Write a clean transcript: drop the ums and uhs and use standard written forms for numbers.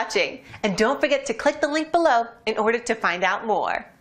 watching, and don't forget to click the link below in order to find out more.